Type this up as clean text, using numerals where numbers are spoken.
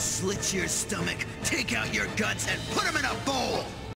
Slit your stomach, take out your guts, and put them in a bowl!